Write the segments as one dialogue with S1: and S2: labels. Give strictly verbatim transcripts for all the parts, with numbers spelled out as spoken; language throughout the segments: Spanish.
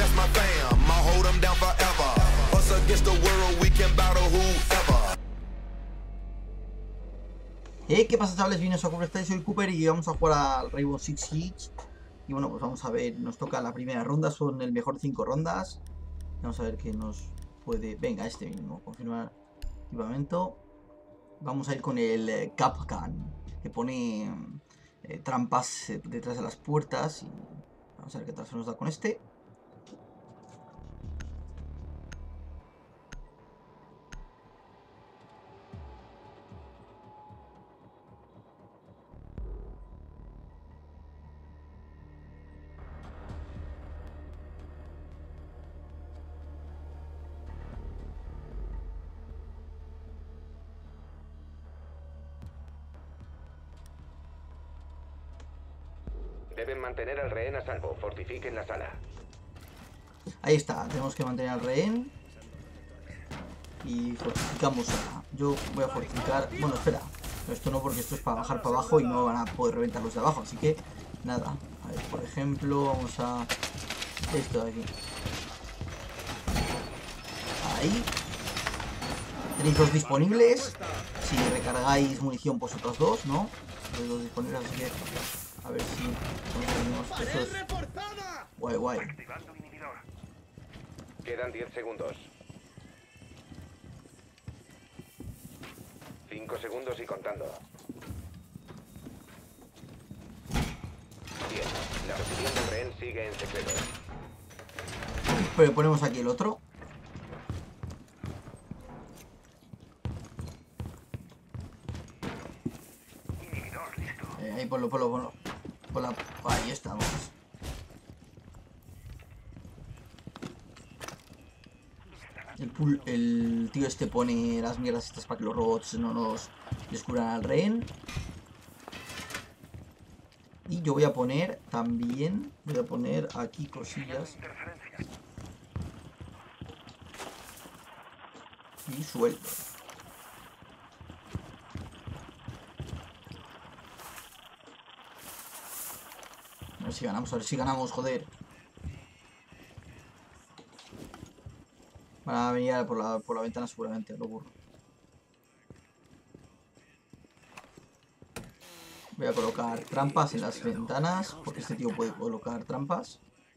S1: that's my fam. I'll hold them down forever. Us against the world, we can battle whoever.
S2: Eh, ¿qué pasa, chavales? Bienvenidos a Cooper Style, soy Cooper y vamos a jugar al Rainbow Six Siege. Y bueno, pues vamos a ver, nos toca la primera ronda, son el mejor cinco rondas. Vamos a ver qué nos puede... Venga, este mismo, confirmar equipamiento. Vamos a ir con el eh, Capcan, que pone eh, trampas eh, detrás de las puertas. Y vamos a ver qué tal se nos da con este.
S3: Deben mantener al rehén a salvo. Fortifiquen la sala.
S2: Ahí está, tenemos que mantener al rehén. Y fortificamos a... Yo voy a fortificar... Bueno, espera. Esto no, porque esto es para bajar para abajo y no van a poder reventar los de abajo. Así que, nada. A ver, por ejemplo, vamos a... Esto de aquí. Ahí. Tenéis dos disponibles. Si recargáis munición, pues otros dos, ¿no? Tenéis dos disponibles, así que... A ver si conseguimos esos... Guay, guay.
S3: Quedan diez segundos. cinco segundos y contando. diez. La posición del rehén sigue en secreto.
S2: Pero ponemos aquí el otro. Eh, ahí ponlo, ponlo, ponlo. Ponla. Ahí estamos. El, pool, el tío este pone las mierdas estas para que los robots no nos descubran al rehén. Y yo voy a poner también, voy a poner aquí cosillas. Y suelto. A ver si ganamos, a ver si ganamos, joder. Van a venir por la, por la ventana seguramente, lo burro. Voy a colocar trampas en las ventanas, porque este tío puede colocar trampas.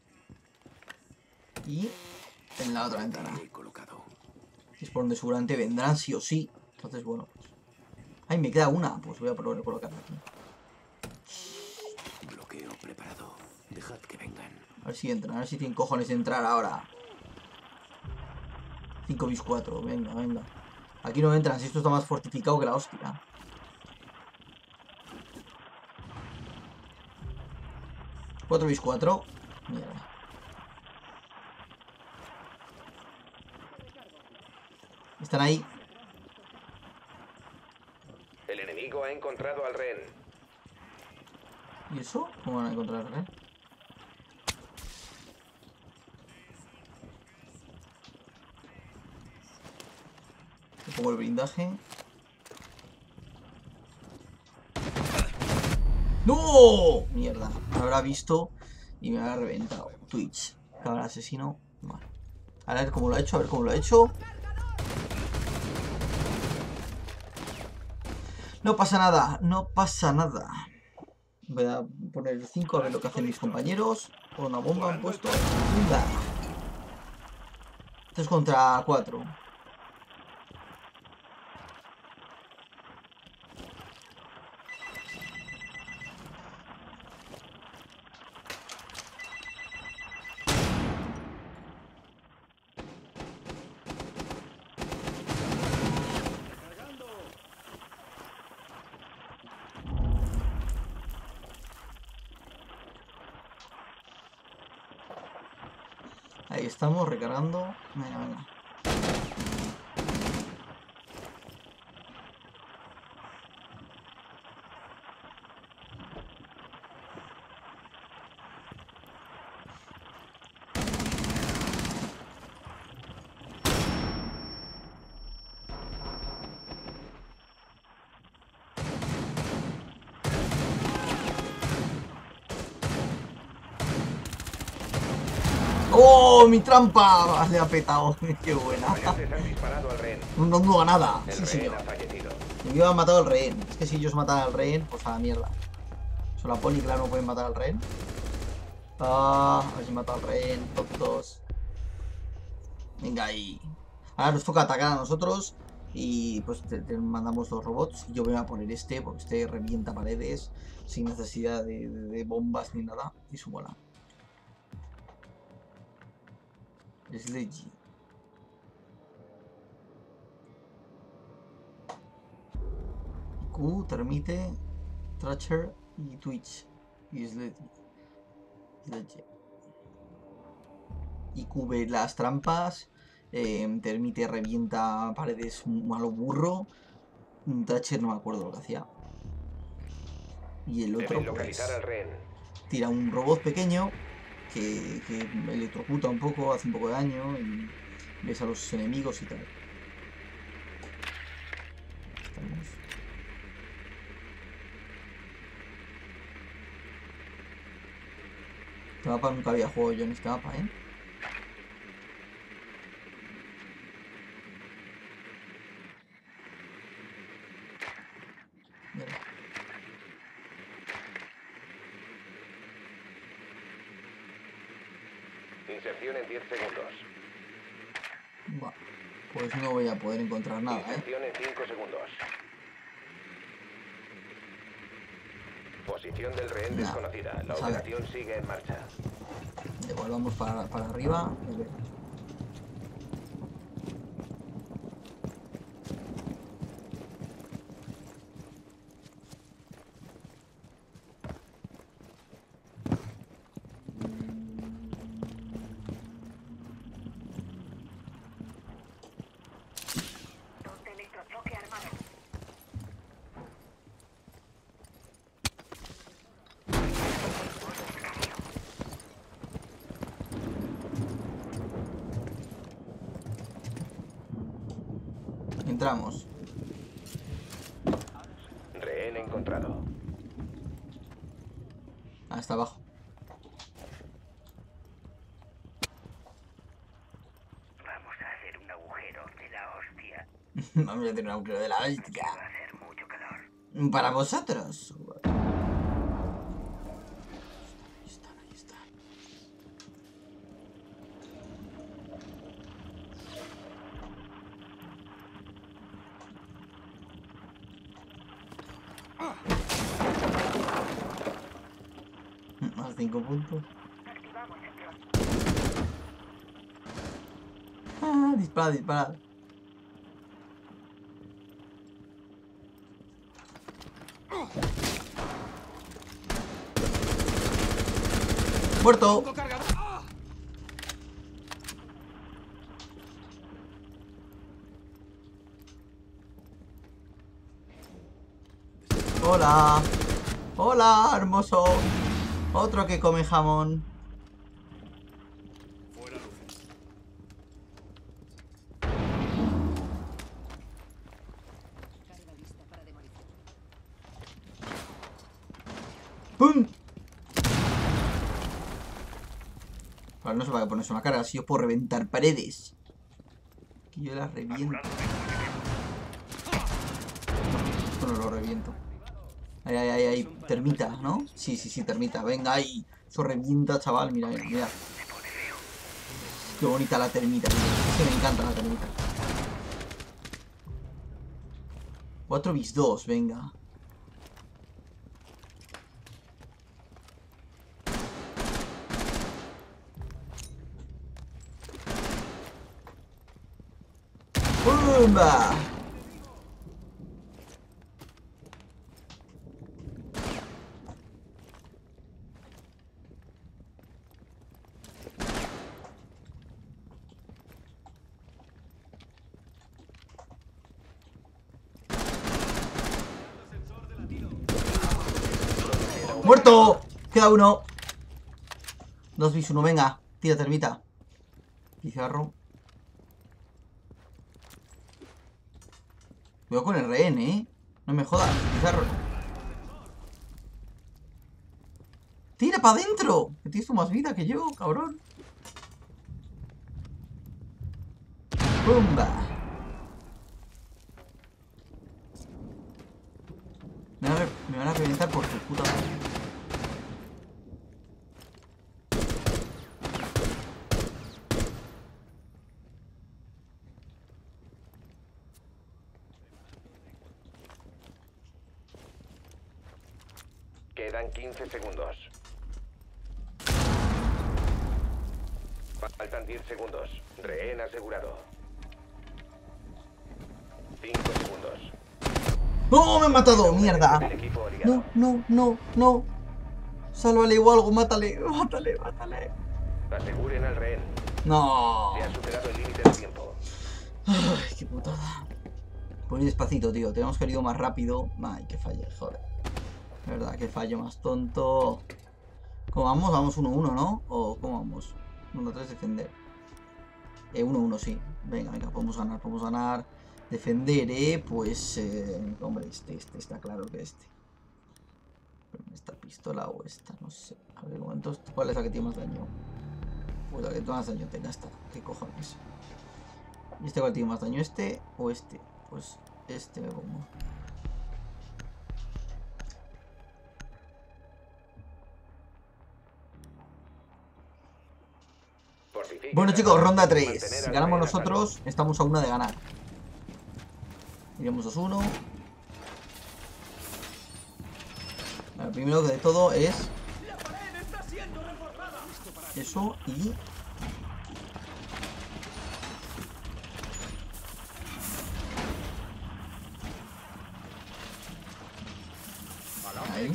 S2: Y en la otra ventana. Es por donde seguramente vendrán sí o sí. Entonces, bueno, pues... ¡Ay, me queda una! Pues voy a probar a colocarla aquí.
S4: Bloqueo preparado. Dejad que vengan.
S2: A ver si entran, a ver si tienen cojones de entrar ahora. cinco bis cuatro, venga, venga. Aquí no entran, si esto está más fortificado que la hostia. cuatro bis cuatro. Mierda. Están ahí.
S3: El enemigo ha encontrado al rehén.
S2: ¿Y eso? ¿Cómo van a encontrar, eh? Le pongo el blindaje. ¡No! Mierda. Me habrá visto y me habrá reventado. Twitch. Cabra asesino. Vale. A ver cómo lo ha hecho, a ver cómo lo ha hecho. No pasa nada, no pasa nada. Voy a poner el cinco a ver lo que hacen mis compañeros. Con una bomba han puesto. ¡Bumba! tres contra cuatro. Ahí estamos, recargando. Venga, venga. ¡Oh, mi trampa! Le ha petado. Qué buena.
S3: Agentes han disparado al rehén.
S2: No, no duda nada.
S3: El
S2: Sí,
S3: rehén
S2: señor.
S3: ha fallecido.
S2: Me hubieran matado al rehén. Es que si ellos matan al rehén, pues a la mierda. Solo la poli, claro, no pueden matar al rehén. Ah, a ver si mata al rehén. Tontos. Venga ahí. Ahora nos toca atacar a nosotros. Y pues te, te mandamos los robots. Y yo voy a poner este, porque este revienta paredes. Sin necesidad de, de, de bombas ni nada. Y su bola. Es legit. Q, Termite, Tracher y Twitch. Y es legit. Legit. Y cubre las trampas. Eh, Termite revienta paredes a lo burro. Thatcher no me acuerdo lo que hacía. Y el otro
S3: Deben localizar
S2: pues
S3: al rehén.
S2: tira un robot pequeño que, que electrocuta un poco, hace un poco de daño y ves a los enemigos y tal. Estamos. Este mapa nunca había jugado yo en este mapa, ¿eh? Mira.
S3: Inserción en diez segundos.
S2: Buah, pues no voy a poder encontrar nada, ¿eh?
S3: Inserción en cinco segundos. Posición del rehén
S2: Nah,
S3: desconocida. La
S2: pues a ver.
S3: operación sigue en marcha.
S2: Devolvamos para, para arriba. Y ver. Entramos.
S3: Rehén encontrado.
S2: Hasta abajo.
S5: Vamos a hacer un agujero de la hostia.
S2: Vamos a tener un agujero de la hostia.
S5: Va a hacer mucho calor.
S2: Para vosotros. Ahí están, ahí están. Más cinco puntos. Ah, dispara, dispara. Muerto. Hola. Hola, hermoso. Otro que come jamón. ¡Pum! Ahora no se va a ponerse una carga, si yo puedo reventar paredes. Que yo las reviento. Esto no lo reviento. Ahí, ahí, ahí, ahí. Termita, ¿no? Sí, sí, sí, termita. Venga, ahí. Eso revienta, chaval. Mira, mira, mira. Qué bonita la termita. Es que me encanta la termita. cuatro bis dos, venga. ¡Bumba! ¡Muerto! Queda uno. Dos bis uno, venga. Tira termita. Pizarro. Cuidado con el rehén, ¿eh? No me jodas, Pizarro. ¡Tira para adentro! Que tienes tú más vida que yo, cabrón. ¡Pumba! Me van a, me van a reventar por su puta madre.
S3: Quedan quince segundos. Faltan diez segundos. Rehén asegurado. cinco segundos.
S2: ¡No! ¡Me han matado! ¡Mierda!
S3: El equipo aliado.
S2: No, no, no, no. Sálvale o algo, mátale, mátale, mátale.
S3: Aseguren al rehén.
S2: No.
S3: Se ha superado el límite de tiempo.
S2: Ay, qué putada. Pues despacito, tío. Tenemos que ir más rápido. Ay, que falle, joder. De verdad, que fallo más tonto. ¿Cómo vamos? Vamos uno uno, ¿no? ¿O cómo vamos? uno tres, defender. Eh, uno uno, sí. Venga, venga, podemos ganar, podemos ganar. Defender, eh. Pues, eh, hombre, este, este, está claro que este. ¿Esta pistola o esta? No sé. A ver, un momento, ¿cuál es la que tiene más daño? Pues la que más daño tenga esta. ¿Qué cojones? ¿Y este cuál tiene más daño? ¿Este o este? Pues este me pongo. Bueno, chicos, ronda tres. Si ganamos nosotros, estamos a una de ganar. Iremos dos uno. Lo primero que de todo es eso y ahí.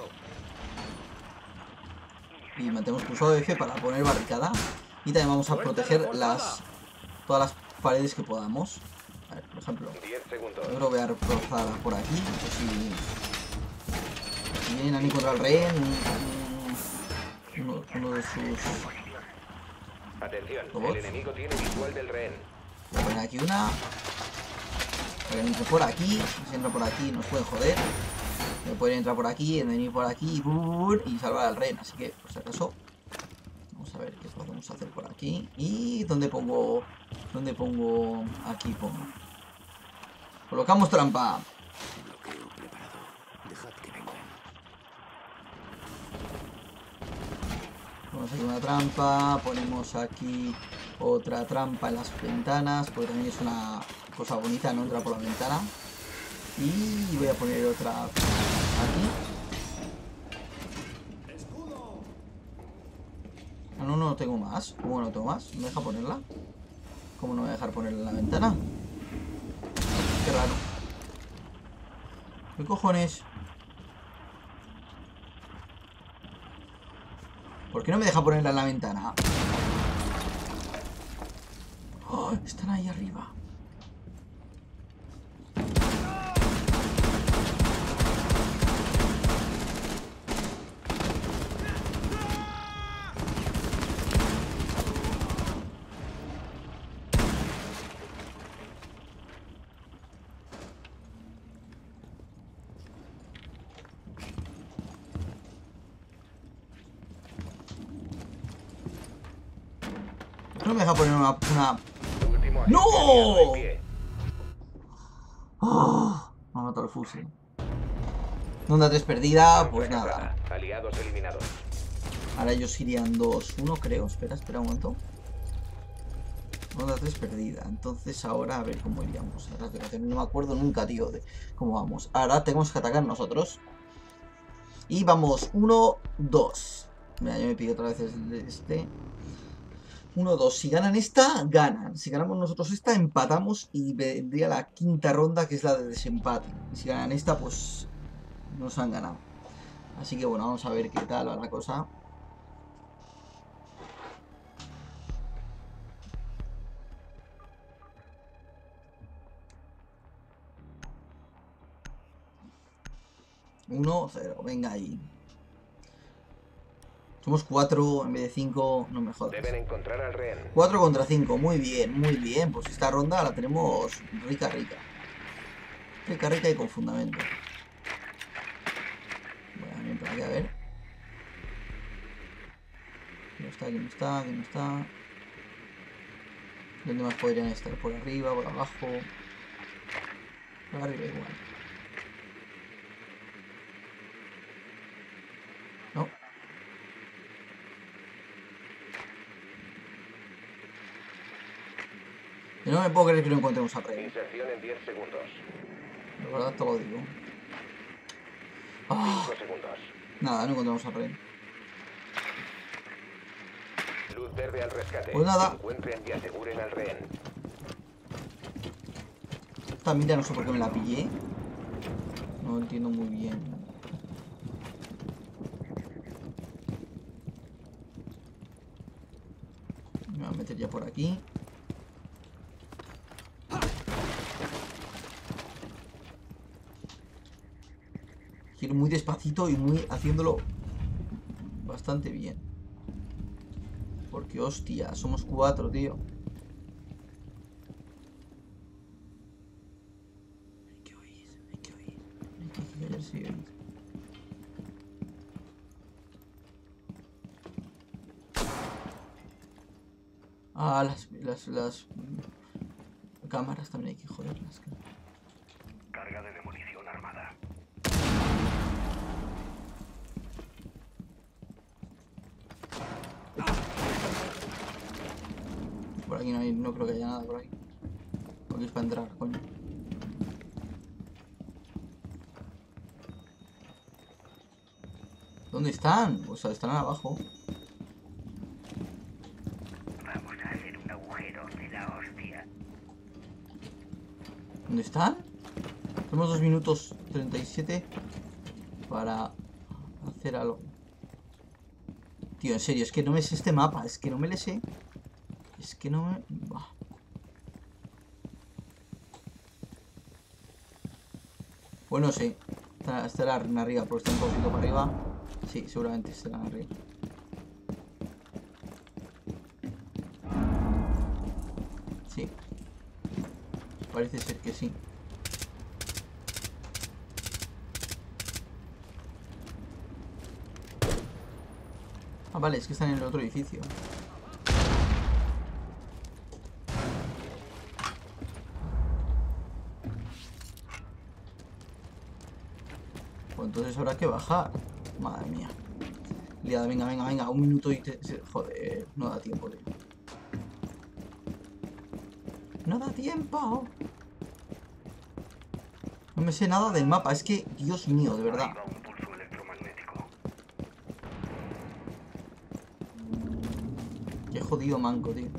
S2: Y mantenemos pulsado F para poner barricada. Y también vamos a proteger las todas las paredes que podamos. A ver, por ejemplo,
S3: diez segundos.
S2: yo creo que voy a reforzar por aquí. No sé si, si vienen a encontrar al rehén, un, uno, uno de sus...
S3: Atención,
S2: robots.
S3: el enemigo tiene visual del rehén.
S2: Voy a poner aquí una. Para que entre por aquí. Si entra por aquí nos pueden joder. Me pueden entrar por aquí, venir por aquí y salvar al rehén. Así que, por si acaso, vamos a ver qué podemos hacer por aquí. ¿Y dónde pongo? ¿Dónde pongo? Aquí pongo. Colocamos trampa.
S4: Bloqueo preparado. Dejad que vengan.
S2: Ponemos aquí una trampa. Ponemos aquí otra trampa en las ventanas. Porque también es una cosa bonita, no entrar por la ventana. Y voy a poner otra aquí. Ah, no, no tengo más. ¿Cómo no tengo más? ¿No me deja ponerla? ¿Cómo no me va a dejar ponerla en la ventana? Qué raro. ¿Qué cojones? ¿Por qué no me deja ponerla en la ventana? ¡Oh! Están ahí arriba. No me deja poner una... una...
S3: Último agente
S2: ¡No!
S3: aliado en pie.
S2: ¡Oh! Me ha matado el fusil. Ronda tres perdida, pues nada.
S3: Fracasada. Aliados eliminados.
S2: Ahora ellos irían dos uno, creo. Espera, espera un momento. Ronda tres perdida. Entonces ahora a ver cómo iríamos. Ahora no me acuerdo nunca, tío, de cómo vamos. Ahora tenemos que atacar nosotros. Y vamos, uno, dos. Mira, yo me pido otra vez este. uno dos. Si ganan esta, ganan. Si ganamos nosotros esta, empatamos y vendría la quinta ronda, que es la de desempate. Y si ganan esta, pues nos han ganado. Así que bueno, vamos a ver qué tal va la cosa. uno cero, venga ahí. Somos cuatro en vez de cinco, no me jodas.
S3: Deben encontrar al rehén.
S2: cuatro contra cinco, muy bien, muy bien. Pues esta ronda la tenemos rica, rica. Rica, rica y con fundamento. Voy a venir por aquí a ver. Aquí no está, aquí no está, aquí no está. ¿Dónde más podrían estar? ¿Por arriba? ¿Por abajo? Por arriba igual. No. Y no me puedo creer que no encontremos a Rey.
S3: Inserción en diez segundos.
S2: La verdad te lo digo. Ah,
S3: cinco segundos.
S2: nada, no encontramos a Rey.
S3: Luz verde al rescate.
S2: Pues nada.
S3: Encuentren y aseguren al rehén.
S2: Esta mira no sé por qué me la pillé. No entiendo muy bien. Me voy a meter ya por aquí. Quiero muy despacito y muy haciéndolo bastante bien. Porque hostia, somos cuatro, tío. Hay que oír, hay que oír. Hay que callarse y oír. Ah, las, las, las cámaras también hay que joderlas.
S5: Carga de demolición armada.
S2: Por aquí no hay, no creo que haya nada por aquí. Aquí es para entrar, coño. ¿Dónde están? O sea, están abajo.
S5: Vamos a hacer un agujero de la hostia.
S2: ¿Dónde están? Tenemos dos minutos treinta y siete para hacer algo. Tío, en serio, es que no me sé este mapa. Es que no me le sé. Es que no me... Bah. Bueno, sí. Estarán arriba, porque está un poquito para arriba. Sí, seguramente estarán arriba. Sí. Parece ser que sí. Ah, vale, es que están en el otro edificio. Pues entonces habrá que bajar. Madre mía. Liada, venga, venga, venga. Un minuto y... Te... Joder, no da tiempo, tío. No da tiempo. No me sé nada del mapa. Es que, Dios mío, de verdad.
S5: Arriba un pulso electromagnético.
S2: Qué jodido manco, tío.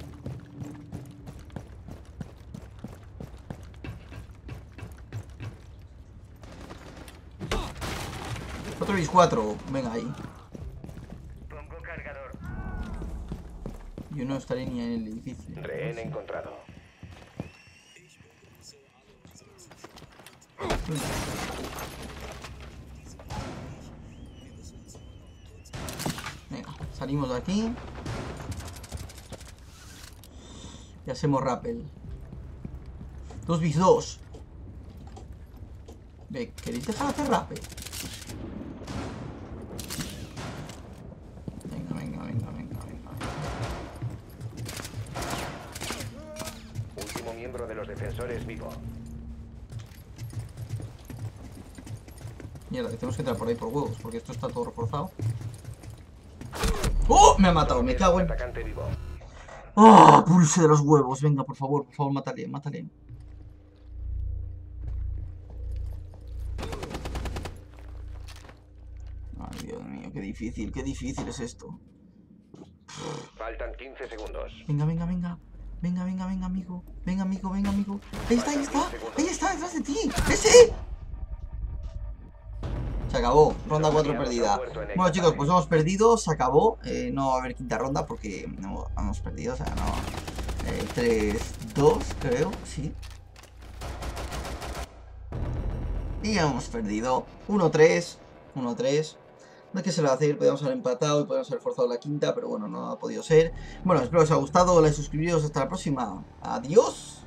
S2: cuatro bis cuatro. Venga, ahí.
S5: Pongo cargador.
S2: Yo no estaré ni en el edificio.
S3: Rehén encontrado.
S2: Venga, salimos de aquí. Y hacemos rappel. dos bis dos. Ve, ¿queréis dejar hacer rappel? Venga, venga, venga, venga, venga.
S3: Último miembro de los defensores vivo.
S2: Mierda, que tenemos que entrar por ahí por huevos, porque esto está todo reforzado. ¡Oh! Me ha matado, me cago en...
S3: Atacante vivo.
S2: ¡Oh! Pulse de los huevos. Venga, por favor, por favor, mátale, mátale. Ay, Dios mío, qué difícil, qué difícil es esto.
S3: Faltan quince segundos.
S2: Venga, venga, venga. Venga, venga, venga, amigo. Venga, amigo, venga, amigo. Ahí está, ahí está. Ahí está, detrás de ti. ¡Ese! Se acabó. Ronda cuatro perdida. Bueno, chicos, pues hemos perdido. Se acabó. Eh, no va a haber quinta ronda porque no hemos perdido. O sea, no. Eh, tres dos, creo. Sí. Y hemos perdido. uno tres. uno tres. No es que se lo va a hacer, podríamos haber empatado y podríamos haber forzado la quinta, pero bueno, no ha podido ser. Bueno, espero que os haya gustado, like, suscribiros, hasta la próxima. Adiós.